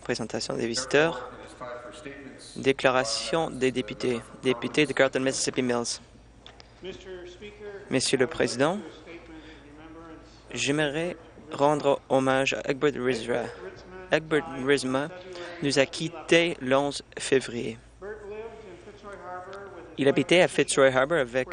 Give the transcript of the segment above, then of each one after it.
Présentation des visiteurs. Déclaration des députés. Député de Carleton, Mississippi Mills. Monsieur le Président, j'aimerais rendre hommage à Egbert Rizma. Egbert Rizma nous a quittés le 11 février. Il habitait à Fitzroy Harbour avec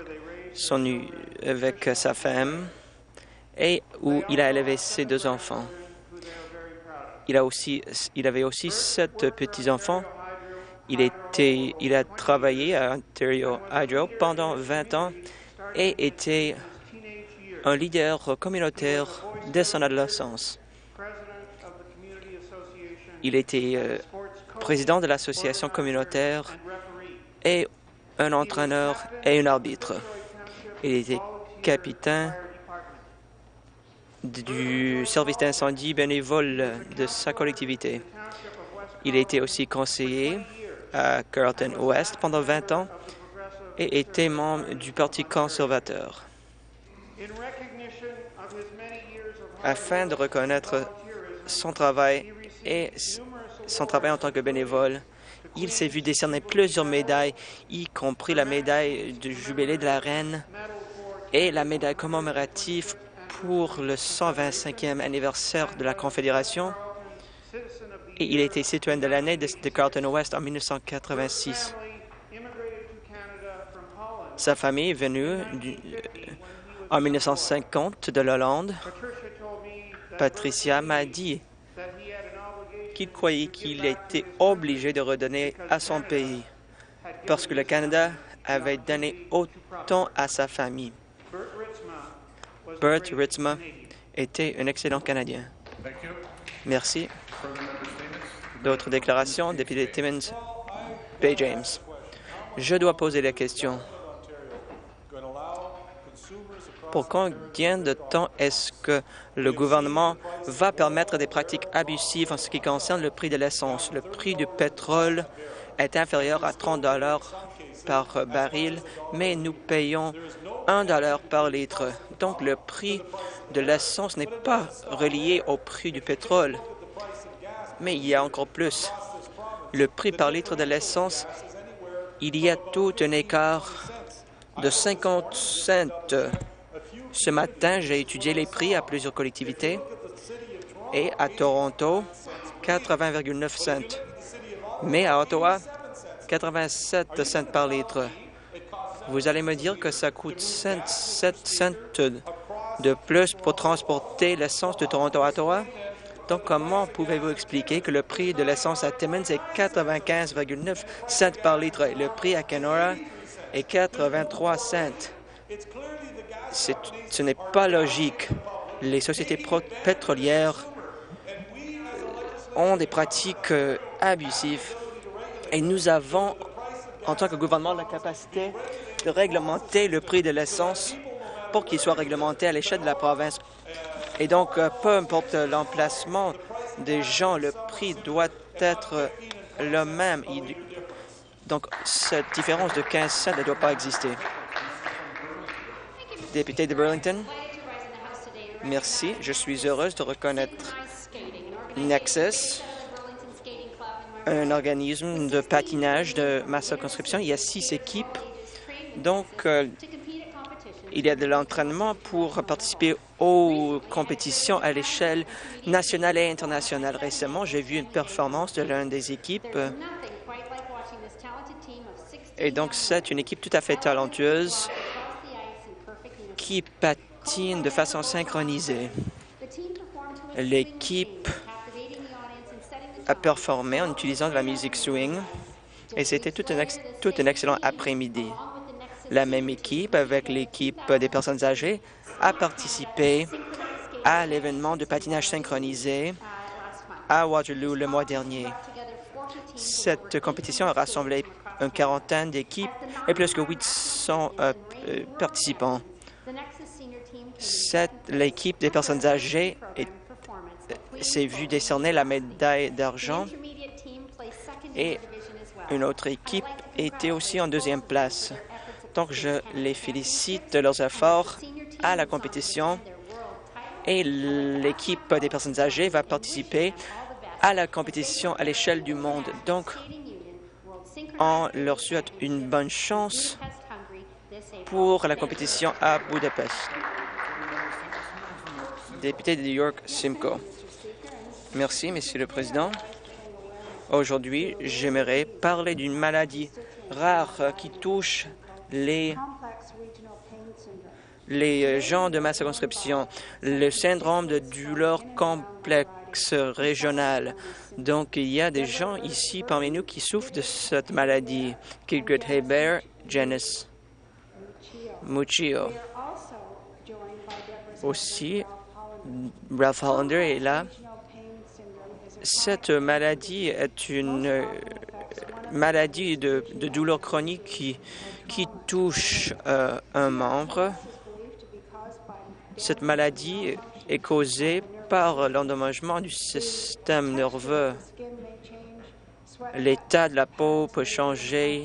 sa femme et où il a élevé ses 2 enfants. Il avait aussi 7 petits-enfants. Il a travaillé à Ontario Hydro pendant 20 ans et était un leader communautaire dès son adolescence. Il était président de l'association communautaire et un entraîneur et un arbitre. Il était capitaine du service d'incendie bénévole de sa collectivité. Il était aussi conseiller à Carleton Ouest pendant 20 ans et était membre du Parti conservateur. Afin de reconnaître son travail en tant que bénévole, il s'est vu décerner plusieurs médailles, y compris la médaille du jubilé de la reine et la médaille commémorative pour le 125e anniversaire de la Confédération. Et il a été citoyen de l'année de Carleton Ouest en 1986. Sa famille est venue en 1950 de l'Hollande. Patricia m'a dit qu'il croyait qu'il était obligé de redonner à son pays parce que le Canada avait donné autant à sa famille. Bert Ritzma était un excellent Canadien. Merci. D'autres déclarations? Député Timmins, Bay James. Je dois poser la question. Pour combien de temps est-ce que le gouvernement va permettre des pratiques abusives en ce qui concerne le prix de l'essence? Le prix du pétrole est inférieur à 30 $ par baril, mais nous payons 1 $ par litre. Donc, le prix de l'essence n'est pas relié au prix du pétrole. Mais il y a encore plus. Le prix par litre de l'essence, il y a tout un écart de 50 cents. Ce matin, j'ai étudié les prix à plusieurs collectivités et à Toronto, 80,9 cents. Mais à Ottawa, 87 cents par litre. Vous allez me dire que ça coûte 7 cents de plus pour transporter l'essence de Toronto à Ottawa? Donc, comment pouvez-vous expliquer que le prix de l'essence à Timmins est 95,9 cents par litre et le prix à Kenora est 83 cents? Ce n'est pas logique. Les sociétés pétrolières ont des pratiques abusives et nous avons, en tant que gouvernement, la capacité de réglementer le prix de l'essence pour qu'il soit réglementé à l'échelle de la province. Et donc, peu importe l'emplacement des gens, le prix doit être le même. Donc, cette différence de 15 cents ne doit pas exister. Député de Burlington, merci. Je suis heureuse de reconnaître Nexus, un organisme de patinage de ma circonscription. Il y a 6 équipes. Donc, il y a de l'entraînement pour participer aux compétitions à l'échelle nationale et internationale. Récemment, j'ai vu une performance de l'une des équipes. Et donc, c'est une équipe tout à fait talentueuse qui patine de façon synchronisée. L'équipe a performé en utilisant de la musique swing et c'était tout un excellent après-midi. La même équipe, avec l'équipe des personnes âgées, a participé à l'événement de patinage synchronisé à Waterloo le mois dernier. Cette compétition a rassemblé une quarantaine d'équipes et plus que 800 participants. L'équipe des personnes âgées s'est vue décerner la médaille d'argent et une autre équipe était aussi en 2e place. Donc, je les félicite de leurs efforts à la compétition et l'équipe des personnes âgées va participer à la compétition à l'échelle du monde. Donc, on leur souhaite une bonne chance pour la compétition à Budapest. Député de New York Simcoe. Merci, Monsieur le Président. Aujourd'hui, j'aimerais parler d'une maladie rare qui touche les gens de ma circonscription, le syndrome de douleur complexe régional. Donc, il y a des gens ici parmi nous qui souffrent de cette maladie. Kilgore Hebert, Janice Muccio. Aussi, Ralph Hollander est là. Cette maladie est une maladie de douleur chronique qui touche un membre. Cette maladie est causée par l'endommagement du système nerveux. L'état de la peau peut changer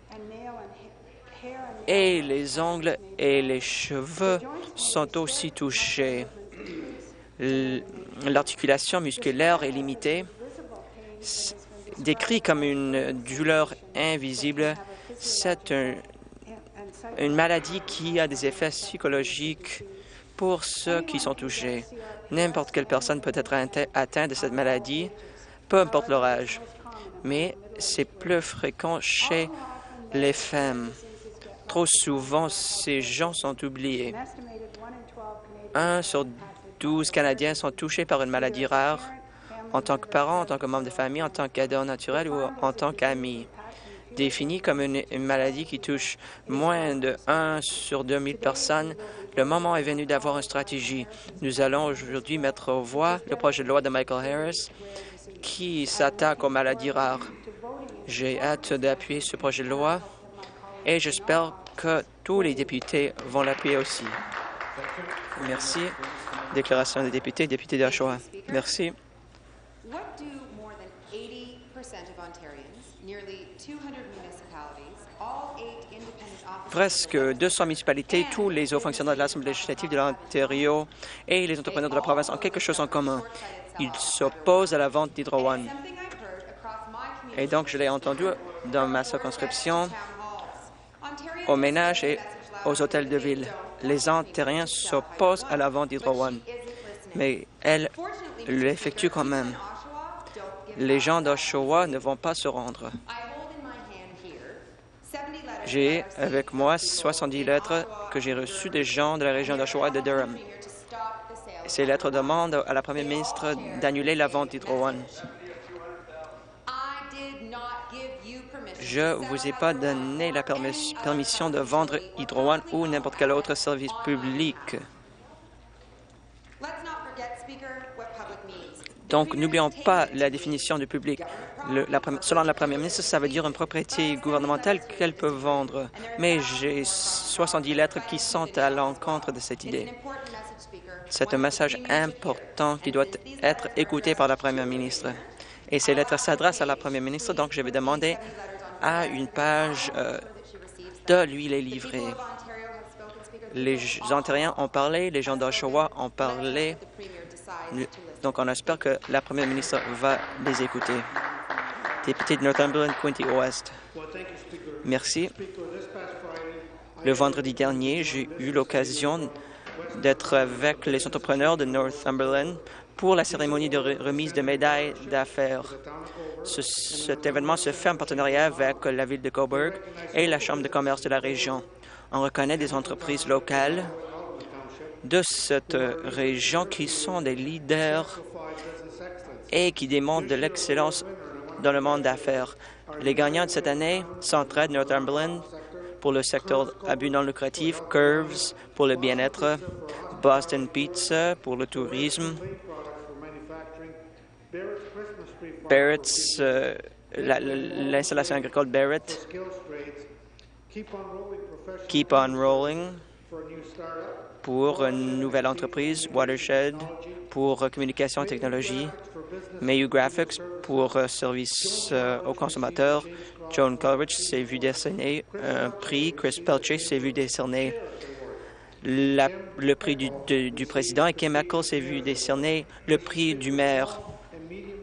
et les ongles et les cheveux sont aussi touchés. L'articulation musculaire est limitée. Décrit comme une douleur invisible, c'est une maladie qui a des effets psychologiques pour ceux qui sont touchés. N'importe quelle personne peut être atteinte de cette maladie, peu importe leur âge. Mais c'est plus fréquent chez les femmes. Trop souvent, ces gens sont oubliés. 1 sur 12 Canadiens sont touchés par une maladie rare en tant que parents, en tant que membre de famille, en tant qu'aidant naturel ou en tant qu'ami. Définie comme une maladie qui touche moins de 1 sur 2000 personnes, le moment est venu d'avoir une stratégie. Nous allons aujourd'hui mettre aux voix le projet de loi de Michael Harris qui s'attaque aux maladies rares. J'ai hâte d'appuyer ce projet de loi et j'espère que tous les députés vont l'appuyer aussi. Merci. Déclaration des députés, député d'Oshawa. Merci. Presque 200 municipalités, tous les hauts fonctionnaires de l'Assemblée législative de l'Ontario et les entrepreneurs de la province ont quelque chose en commun. Ils s'opposent à la vente d'Hydro One. Et donc, je l'ai entendu dans ma circonscription, aux ménages et aux hôtels de ville. Les Ontariens s'opposent à la vente d'Hydro One, mais elle l'effectue quand même. Les gens d'Oshawa ne vont pas se rendre. J'ai avec moi 70 lettres que j'ai reçues des gens de la région d'Oshawa et de Durham. Ces lettres demandent à la première ministre d'annuler la vente d'Hydro One. Je ne vous ai pas donné la permission de vendre Hydro One ou n'importe quel autre service public. Donc, n'oublions pas la définition du public. Selon la première ministre, ça veut dire une propriété gouvernementale qu'elle peut vendre. Mais j'ai 70 lettres qui sont à l'encontre de cette idée. C'est un message important qui doit être écouté par la première ministre. Et ces lettres s'adressent à la première ministre, donc je vais demander à une page de lui les livrer. Les Ontariens ont parlé, les gens d'Oshawa ont parlé. Donc, on espère que la première ministre va les écouter. Député de Northumberland, Quinte Ouest. Merci. Le vendredi dernier, j'ai eu l'occasion d'être avec les entrepreneurs de Northumberland pour la cérémonie de remise de médailles d'affaires. Cet événement se fait en partenariat avec la ville de Cobourg et la Chambre de commerce de la région. On reconnaît des entreprises locales de cette région qui sont des leaders et qui démontrent de l'excellence dans le monde d'affaires. Les gagnants de cette année, Centraide Northumberland pour le secteur à but non lucratif, Curves pour le bien-être, Boston Pizza pour le tourisme, Barrett's, l'installation agricole Barrett, Keep on Rolling pour une nouvelle entreprise, Watershed pour communication et technologie, Mayu Graphics pour services aux consommateurs, Joan Coleridge s'est vu décerner un prix, Chris Pelche s'est vu décerner le prix du président et Kim Eccles s'est vu décerner le prix du maire.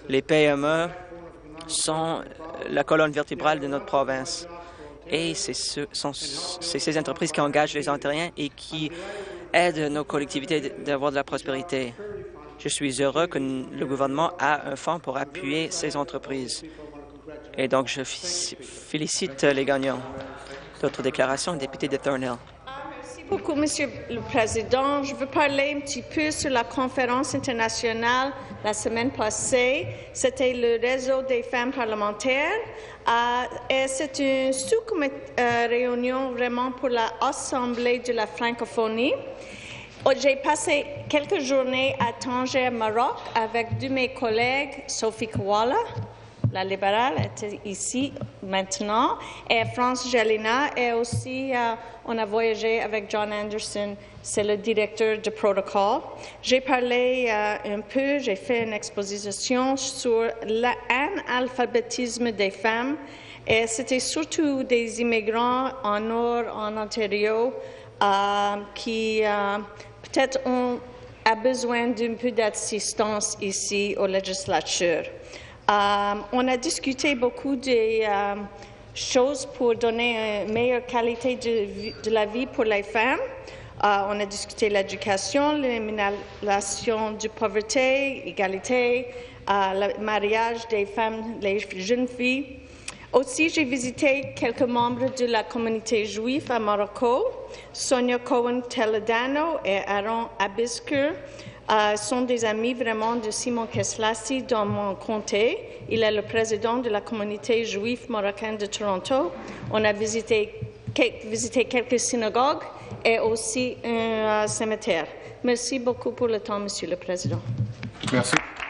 Les PME sont la colonne vertébrale de notre province. Et c'est ces entreprises qui engagent les Ontariens et qui aident nos collectivités d'avoir de la prospérité. Je suis heureux que le gouvernement a un fonds pour appuyer ces entreprises. Et donc, je félicite les gagnants. D'autres déclarations, député de Thornhill. Merci beaucoup, Monsieur le Président. Je veux parler un petit peu sur la conférence internationale la semaine passée. C'était le réseau des femmes parlementaires. Et c'est une réunion vraiment pour l'Assemblée de la francophonie. J'ai passé quelques journées à Tanger, Maroc, avec deux de mes collègues, Sophie Kowala, la libérale, était ici maintenant, et France Gelina, et aussi on a voyagé avec John Anderson, c'est le directeur du protocole. J'ai parlé un peu, j'ai fait une exposition sur l'analphabétisme des femmes, et c'était surtout des immigrants en Nord, en Ontario, qui peut-être ont besoin d'un peu d'assistance ici aux législatures. On a discuté beaucoup de choses pour donner une meilleure qualité de la vie pour les femmes. On a discuté l'éducation, l'élimination de pauvreté, l'égalité, le mariage des femmes, les jeunes filles. Aussi, j'ai visité quelques membres de la communauté juive à Morocco. Sonia Cohen-Teledano et Aaron Abisker sont des amis vraiment de Simon Keslassi dans mon comté. Il est le président de la communauté juive marocaine de Toronto. On a visité quelques synagogues et aussi un cimetière. Merci beaucoup pour le temps, Monsieur le Président. Merci.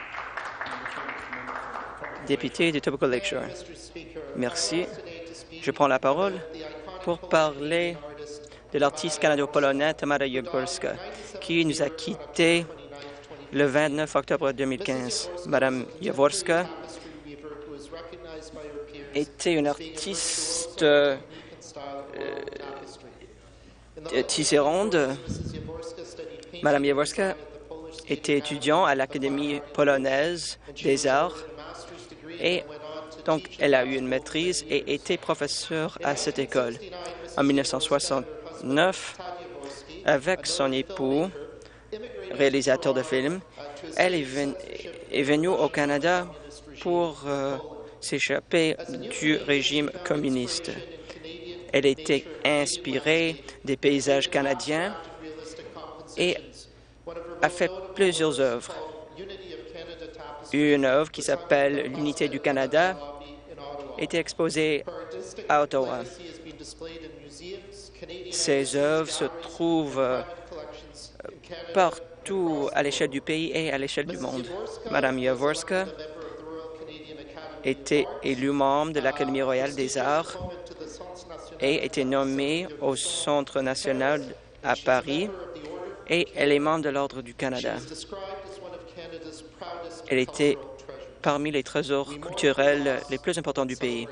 Député de Etobicoke Lakeshore. Merci. Je prends la parole pour parler de l'artiste canado-polonais Tamara Jaworska, qui nous a quittés le 29 octobre 2015. Madame Jaworska était une artiste tisserande. Madame Jaworska était étudiante à l'Académie polonaise des arts et donc elle a eu une maîtrise et était professeure à cette école. En 1969, avec son époux, réalisateur de films, elle est venue au Canada pour s'échapper du régime communiste. Elle était inspirée des paysages canadiens et a fait plusieurs œuvres. Une œuvre qui s'appelle l'Unité du Canada était exposée à Ottawa. Ces œuvres se trouvent partout à l'échelle du pays et à l'échelle du monde. Madame Jaworska était élue membre de l'Académie royale des arts et était nommée au Centre national à Paris et elle est membre de l'Ordre du Canada. Elle était parmi les trésors culturels les plus importants du pays.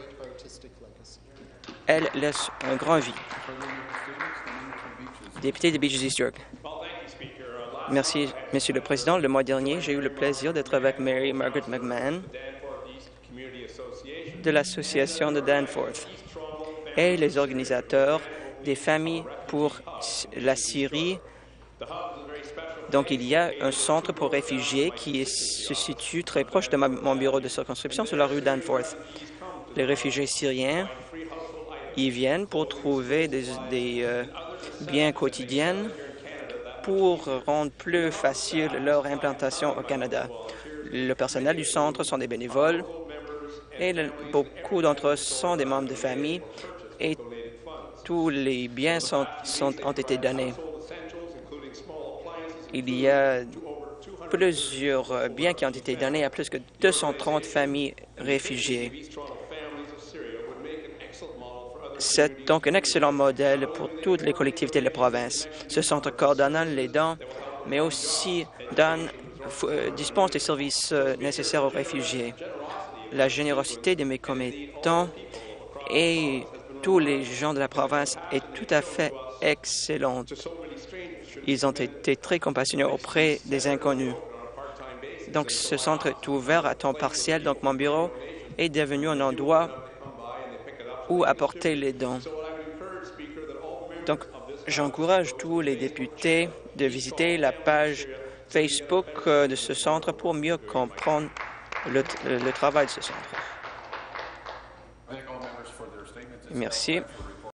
Elle laisse un grand vide. Député de Beaches East York. Merci, Monsieur le Président. Le mois dernier, j'ai eu le plaisir d'être avec Mary Margaret McMahon de l'Association de Danforth et les organisateurs des familles pour la Syrie. Donc, il y a un centre pour réfugiés qui se situe très proche de mon bureau de circonscription sur la rue Danforth. Les réfugiés syriens y viennent pour trouver des biens quotidiens pour rendre plus facile leur implantation au Canada. Le personnel du centre sont des bénévoles et beaucoup d'entre eux sont des membres de famille et tous les biens ont été donnés. Il y a plusieurs biens qui ont été donnés à plus que 230 familles réfugiées. C'est donc un excellent modèle pour toutes les collectivités de la province. Ce centre coordonne les dons, mais aussi dispense des services nécessaires aux réfugiés. La générosité de mes commettants et tous les gens de la province est tout à fait excellente. Ils ont été très compassionnés auprès des inconnus. Donc, ce centre est ouvert à temps partiel. Donc, mon bureau est devenu un endroit où apporter les dons. Donc, j'encourage tous les députés de visiter la page Facebook de ce centre pour mieux comprendre le travail de ce centre. Merci.